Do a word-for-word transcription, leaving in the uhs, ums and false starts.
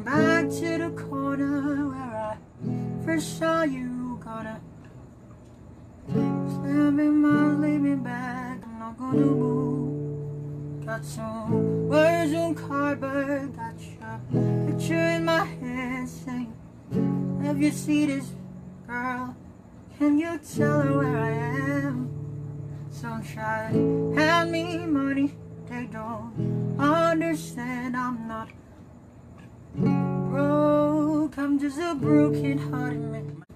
Come back to the corner where I first saw you. Gonna slam in my leaving bag. I'm not gonna move. Got some words on cardboard. Got your picture in my head saying, have you seen this girl? Can you tell her where I am? Some try to hand me money. They don't understand I'm not broke. I'm just a broken hearted man.